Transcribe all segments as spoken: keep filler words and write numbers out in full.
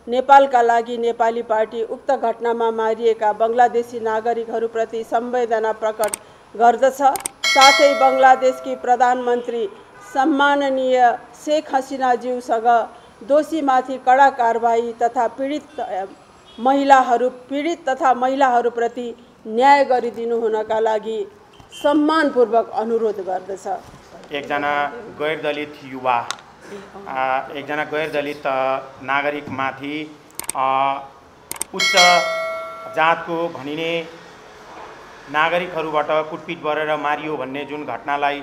नेपालका लागि नेपाली पार्टी उक्त घटनामा मारिएका बङ्गलादेशी नागरिकहरूप्रति संवेदना प्रकट गर्दछ। साथै बङ्गलादेशकी प्रधानमन्त्री सम्माननीय शेख हसिनाज्यूसँग दोषीमाथि कडा कारबाही तथा पीडित महिलाहरू पीडित तथा महिलाहरूप्रति न्याय गरिदिनु हुनका लागि सम्मानपूर्वक अनुरोध गर्दछ। एकजना गैर दलित युवा एकजना गैर दलित नागरिकमाथि उच्च जातको भनिने नागरिकहरूबाट कुटपिट गरेर मारियो भन्ने जुन घटनालाई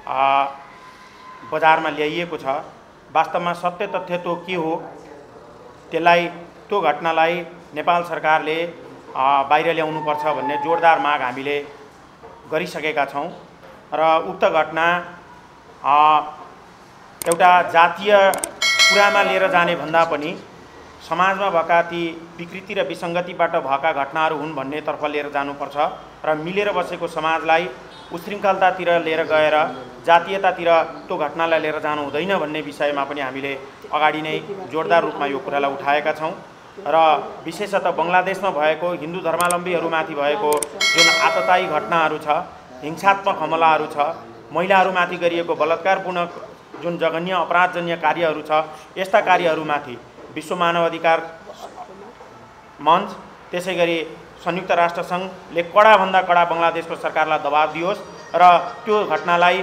बजारमा ल्याइएको छ, वास्तवमा सत्य तथ्य तो के हो, त्यसलाई त्यो घटनालाई नेपाल सरकारले बाहिर ल्याउनुपर्छ भन्ने जोरदार माग हामीले गरिसकेका छौँ। र उक्त घटना एउटा जातीय कुरामा लिएर जाने भन्दा पनि समाजमा भएका ती विकृति र विसङ्गतिबाट भएका घटनाहरू हुन् भन्नेतर्फ लिएर जानुपर्छ र मिलेर बसेको समाजलाई उशृङ्खलतातिर लिएर गएर जातीयतातिर त्यो घटनालाई लिएर जानु हुँदैन भन्ने विषयमा पनि हामीले अगाडि नै जोरदार रूपमा यो कुरालाई उठाएका छौँ। र विशेषतः बङ्गलादेशमा भएको हिन्दू धर्मावलम्बीहरूमाथि भएको जुन आततायी घटनाहरू छ, हिंसात्मक हमलाहरू छ, महिलाहरूमाथि गरिएको बलात्कारपूर्ण जुन जघन्य अपराधजन्य कार्यहरू छ, यस्ता कार्यहरूमाथि विश्व मानव अधिकार मञ्च त्यसै गरी संयुक्त राष्ट्र सङ्घले कडाभन्दा कडा बङ्गलादेशको सरकारलाई दबाब दियोस् र त्यो घटनालाई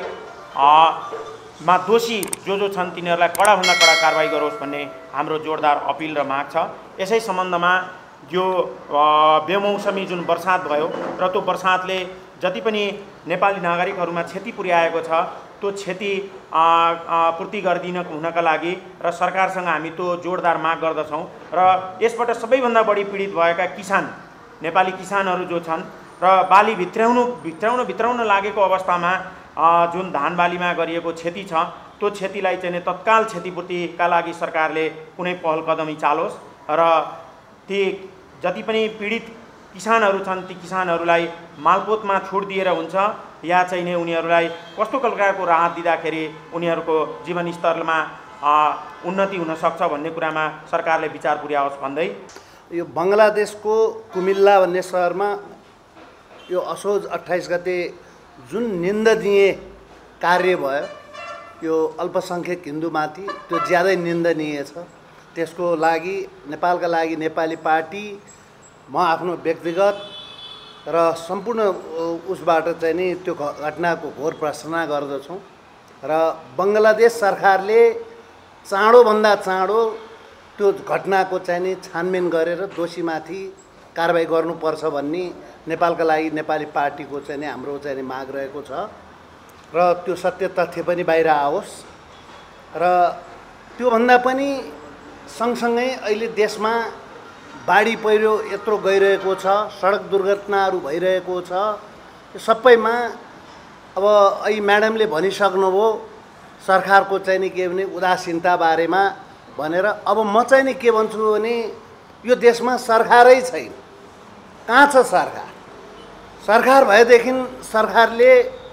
मा दोषी जो जो छन् तिनीहरूलाई कडाभन्दा कडा कारबाही गरोस् भन्ने हाम्रो जोरदार अपिल र माग छ। यसै सम्बन्धमा यो बेमौसमी जुन वर्षात भयो र त्यो वर्षातले जति पनि नेपाली नागरिकहरूमा क्षति पुर्याएको छ त्यो क्षति पूर्ति गरिदिन हुनका लागि र सरकारसँग हामी त्यो जोरदार माग गर्दछौँ। र यसबाट सबैभन्दा बढी पीडित भएका किसान नेपाली किसानहरू जो छन् र बाली भित्राउनु भित्राउन भित्राउन लागेको अवस्थामा जुन धान बालीमा गरिएको क्षति छ त्यो क्षतिलाई चाहिँ तत्काल क्षतिपूर्तिका लागि सरकारले कुनै पहल कदमी चालोस् र ती जति पनि पीडित किसानहरू छन् ती किसानहरूलाई मालपोतमा छुट दिएर हुन्छ या चाहिँ नि उनीहरूलाई कस्तो प्रकारको राहत दिँदाखेरि उनीहरूको जीवनस्तरमा उन्नति हुन सक्छ भन्ने कुरामा सरकारले विचार पुर्याओस् भन्दै यो बङ्गलादेशको कुमिल्ला भन्ने सहरमा यो असोज अट्ठाइस गते जुन निन्दनीय कार्य भयो यो अल्पसङ्ख्यक हिन्दूमाथि त्यो ज्यादै निन्दनीय छ। त्यसको लागि नेपालका लागि नेपाली पार्टी म आफ्नो व्यक्तिगत र सम्पूर्ण उसबाट चाहिँ नि त्यो घटनाको घोर भर्त्सना गर्दछौँ र बङ्गलादेश सरकारले चाँडोभन्दा चाँडो त्यो घटनाको चाहिँ नि छानबिन गरेर दोषीमाथि कारबाही गर्नुपर्छ भन्ने नेपालका लागि नेपाली पार्टीको चाहिँ नि हाम्रो चाहिँ नि माग रहेको छ र त्यो सत्य तथ्य पनि बाहिर आओस्। र त्योभन्दा पनि सँगसँगै अहिले देशमा बाढी पहिरो यत्रो गइरहेको छ, सडक दुर्घटनाहरू भइरहेको छ, यो सबैमा अब अहिले म्याडमले भनिसक्नुभयो सरकारको चाहिँ नि के भने उदासीनता बारेमा भनेर। अब म चाहिँ नि के भन्छु भने यो देशमा सरकारै छैन। कहाँ छ सरकार? सरकार भएदेखि सरकारले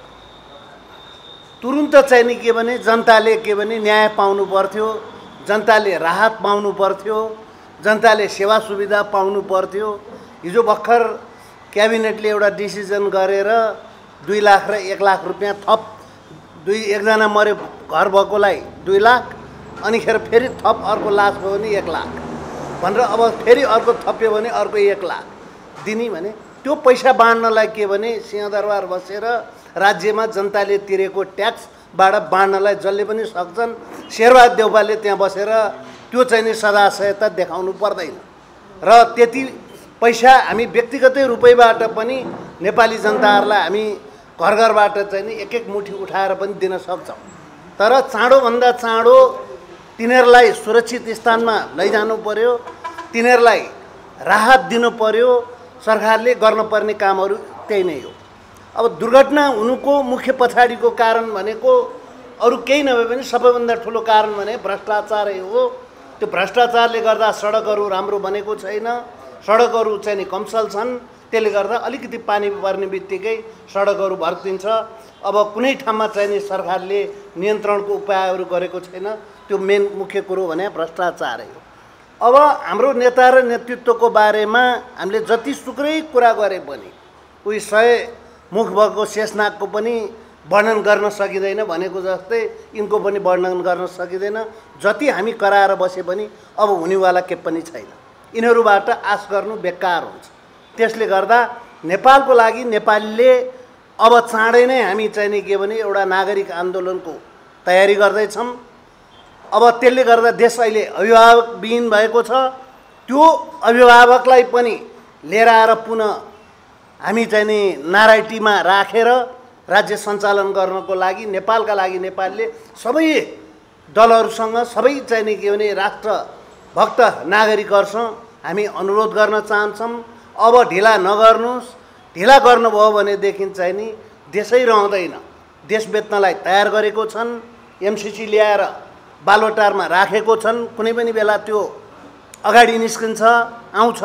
तुरुन्त चाहिँ नि के भने जनताले के भने न्याय पाउनु पर्थ्यो, जनताले राहत पाउनु पर्थ्यो, जनताले सेवा सुविधा पाउनु पर्थ्यो। हिजो भर्खर क्याबिनेटले एउटा डिसिजन गरेर दुई लाख र एक लाख रुपियाँ थप दुई एकजना मऱ्यो घर भएकोलाई दुई लाख अनि खेर फेरि थप अर्को लाख भयो भने एक लाख भनेर अब फेरि अर्को थप्यो भने अर्को एक लाख दिने भने त्यो पैसा बाँड्नलाई के भने सिंहदरबार बसेर राज्यमा जनताले तिरेको ट्याक्सबाट बाँड्नलाई जसले पनि सक्छन्। शेरबहादुर देउपाले त्यहाँ बसेर त्यो चाहिँ नि सदाशयता देखाउनु पर्दैन र त्यति पैसा हामी व्यक्तिगतै रुपैयाँबाट पनि नेपाली जनताहरूलाई हामी घर घरबाट चाहिँ नि एक एक मुठी उठाएर पनि दिन सक्छौँ। तर चाँडोभन्दा चाँडो तिनीहरूलाई सुरक्षित स्थानमा लैजानु पर्यो, तिनीहरूलाई राहत दिनु पर्यो। सरकारले गर्नुपर्ने कामहरू त्यही नै हो। अब दुर्घटना हुनुको मुख्य पछाडिको कारण भनेको अरू केही नभए पनि सबैभन्दा ठुलो कारण भने भ्रष्टाचारै हो। त्यो भ्रष्टाचारले गर्दा सडकहरू राम्रो बनेको छैन, सडकहरू चाहिँ नि कमसल छन्, त्यसले गर्दा अलिकति पानी पर्ने बित्तिकै सडकहरू भर्किन्छ। अब कुनै ठाउँमा चाहिँ नि सरकारले नियन्त्रणको उपायहरू गरेको छैन। त्यो मेन मुख्य कुरो भने भ्रष्टाचारै हो। अब हाम्रो नेता र नेतृत्वको बारेमा हामीले जति सुक्रै कुरा गरे पनि उही सय मुख भएको शेषनागको पनि वर्णन गर्न सकिँदैन भनेको जस्तै यिनको पनि वर्णन गर्न सकिँदैन। जति हामी कराएर बसे पनि अब हुनेवाला के पनि छैन। यिनीहरूबाट आश गर्नु बेकार हुन्छ। त्यसले गर्दा नेपालको लागि नेपालीले अब चाँडै नै हामी चाहिँ नि के भने एउटा नागरिक आन्दोलनको तयारी गर्दैछौँ। अब त्यसले गर्दा देश अहिले अभिभावकविहीन भएको छ। त्यो अभिभावकलाई पनि लिएर आएर पुनः हामी चाहिँ नि नाराइटीमा राखेर राज्य सञ्चालन गर्नको लागि नेपालका लागि नेपालले सबै दलहरूसँग सबै चाहिँ नि के भने राष्ट्रभक्त नागरिकहरूसँग हामी अनुरोध गर्न चाहन्छौँ। अब ढिला नगर्नुहोस्। ढिला गर्नुभयो भनेदेखि चाहिँ नि देशै रहँदैन। देश बेच्नलाई तयार गरेको छन्। एमसिसी ल्याएर बालोटारमा राखेको छन्। कुनै पनि बेला त्यो अगाडि निस्किन्छ आउँछ।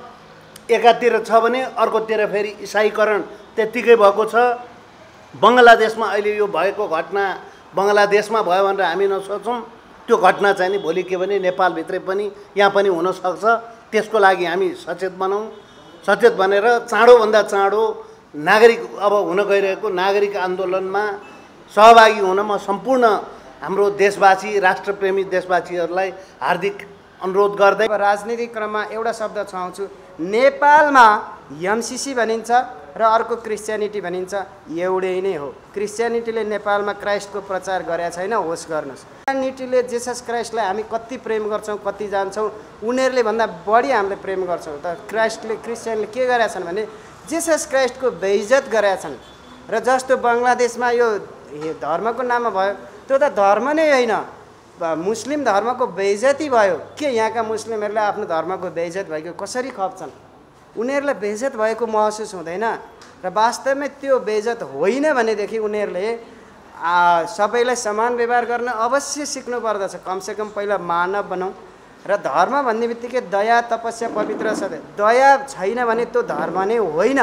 एकातिर छ भने अर्कोतिर फेरि इसाईकरण त्यत्तिकै भएको छ। बङ्गलादेशमा अहिले यो भएको घटना बङ्गलादेशमा भयो भनेर हामी नसोचौँ। त्यो घटना चाहिँ नि भोलि के भने नेपालभित्रै पनि यहाँ पनि हुनसक्छ। त्यसको लागि हामी सचेत बनाऊँ। सचेत बनेर चाँडोभन्दा चाँडो नागरिक अब हुन गइरहेको नागरिक आन्दोलनमा सहभागी हुन म सम्पूर्ण हाम्रो देशवासी राष्ट्रप्रेमी देशवासीहरूलाई हार्दिक अनुरोध गर्दै राजनीतिक क्रममा एउटा शब्द छाउँछु। नेपालमा एमसिसी भनिन्छ र अर्को क्रिस्चियनिटी भनिन्छ, एउटै नै हो। क्रिस्चियनिटीले नेपालमा क्राइस्टको प्रचार गरेका छैन, होस् गर्नुहोस्। क्रिस्चियनिटीले जेसस क्राइस्टलाई हामी कति प्रेम गर्छौँ, कति जान्छौँ, उनीहरूले भन्दा बढी हामीले प्रेम गर्छौँ। त क्राइस्टले क्रिस्चियनले के गरेका छन् भने जेसस क्राइस्टको बेइज्जत गरेका छन्। र जस्तो बङ्गलादेशमा यो धर्मको नाममा भयो, त्यो त धर्म नै होइन, मुस्लिम धर्मको बेइज्जती भयो। के यहाँका मुस्लिमहरूले आफ्नो धर्मको बेइज्जत भएको कसरी खप्छन्? उनीहरूलाई बेइज्जत भएको महसुस हुँदैन। र वास्तवमै त्यो बेइज्जत होइन भनेदेखि उनीहरूले सबैलाई समान व्यवहार गर्न अवश्य सिक्नु पर्दछ। कमसेकम पहिला मानव बनाऊ। र धर्म भन्ने बित्तिकै दया तपस्या पवित्र छ। दया छैन भने त्यो धर्म नै होइन।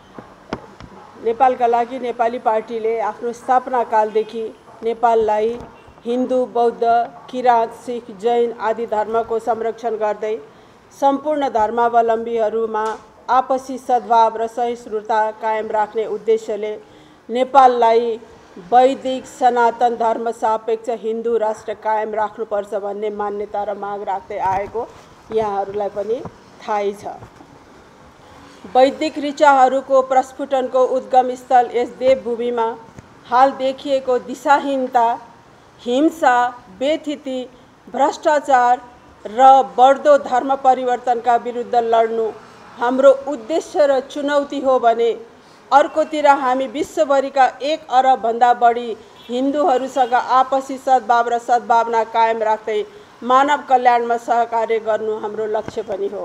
नेपालका लागि नेपाली पार्टीले आफ्नो स्थापना कालदेखि नेपाललाई हिन्दू, बौद्ध, किराँत, सिख, जैन आदि धर्मको संरक्षण गर्दै सम्पूर्ण धर्मावलम्बीहरूमा आपसी सद्भाव र सहिष्णुता कायम राख्ने उद्देश्यले नेपाललाई वैदिक सनातन धर्म सापेक्ष हिन्दू राष्ट्र कायम राख्नुपर्छ भन्ने मान्यता र माग राख्दै आएको यहाँहरूलाई पनि थाहै छ। वैदिक ऋचाहरूको प्रस्फुटनको उद्गम स्थल यस देवभूमिमा हाल देखिएको दिशाहीनता, हिंसा, बेथिति, भ्रष्टाचार र बढ्दो धर्म परिवर्तनका विरुद्ध लड्नु हाम्रो उद्देश्य र चुनौती हो भने अर्कोतिर हामी विश्वभरिका एक अरब भन्दा बढी हिन्दूहरूसँग आपसी सद्भाव र सद्भावना कायम राख्दै मानव कल्याणमा सहकार्य गर्नु हाम्रो लक्ष्य पनि हो।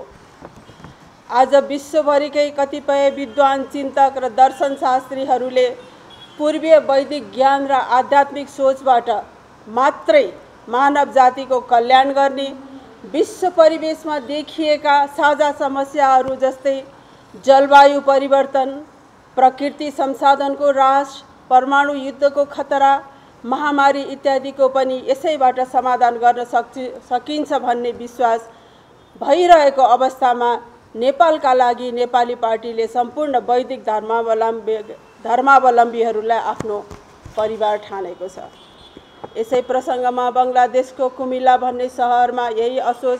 आज विश्वभरिकै कतिपय विद्वान, चिन्तक र दर्शनशास्त्रीहरूले पूर्वीय वैदिक ज्ञान र आध्यात्मिक सोचबाट मात्रै मानव जातिको कल्याण गर्ने, विश्व परिवेशमा देखिएका साझा समस्याहरू जस्तै जलवायु परिवर्तन, प्रकृति संसाधनको ह्रास, परमाणु युद्धको खतरा, महामारी इत्यादिको पनि यसैबाट समाधान गर्न सक्छ सकिन्छ भन्ने विश्वास भइरहेको अवस्थामा नेपालका लागि नेपाली पार्टीले सम्पूर्ण वैदिक धर्मावलम्बी धर्मावलम्बीहरूलाई आफ्नो परिवार ठानेको छ। यसै प्रसङ्गमा बङ्गलादेशको कुमिल्ला भन्ने सहरमा यही असोज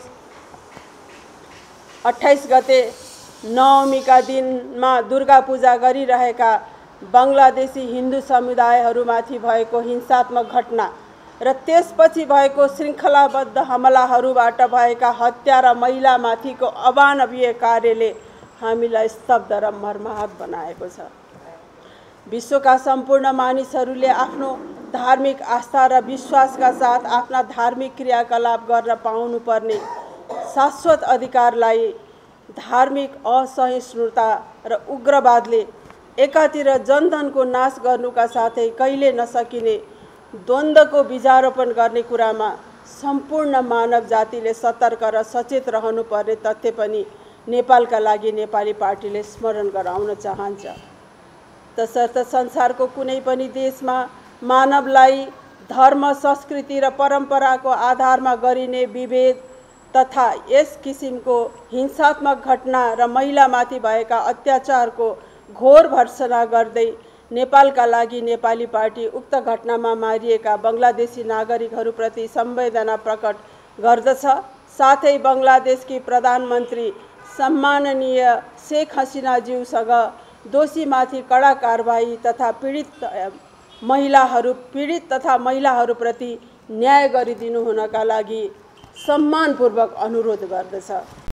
अट्ठाइस गते नवमीका दिनमा दुर्गा पूजा गरिरहेका बङ्गलादेशी हिन्दू समुदायहरूमाथि भएको हिंसात्मक घटना र त्यसपछि भएको श्रृङ्खलाबद्ध हमलाहरूबाट भएका हत्या र महिलामाथिको अमानवीय कार्यले हामीलाई स्तब्ध र मर्माहत बनाएको छ। विश्वका सम्पूर्ण मानिसहरूले आफ्नो धार्मिक आस्था र विश्वासका साथ आफ्ना धार्मिक क्रियाकलाप गर्न पाउनुपर्ने शाश्वत अधिकारलाई धार्मिक असहिष्णुता र उग्रवादले एकातिर जनधनको नाश गर्नुका साथै कहिले नसकिने द्वन्द्वको बीजारोपण गर्ने कुरामा सम्पूर्ण मानव जातिले सतर्क र सचेत रहनुपर्ने तथ्य पनि नेपालका लागि नेपाली पार्टीले स्मरण गराउन चाहन्छ। तसर्थ संसारको कुनै पनि देशमा मानवलाई धर्म, संस्कृति र परम्पराको आधारमा गरिने विभेद तथा यस किसिमको हिंसात्मक घटना र महिलामाथि भएका अत्याचारको घोर भर्त्सना गर्दै नेपालका लागि नेपाली पार्टी उक्त घटनामा मारिएका बङ्गलादेशी नागरिकहरूप्रति संवेदना प्रकट गर्दछ। साथै बङ्गलादेशकी प्रधानमन्त्री सम्माननीय शेख हसिनाज्यूसँग दोषीमाथि कडा कारबाही तथा पीडित महिलाहरू पीडित तथा महिलाहरूप्रति न्याय गरिदिनु हुनका लागि सम्मानपूर्वक अनुरोध गर्दछ।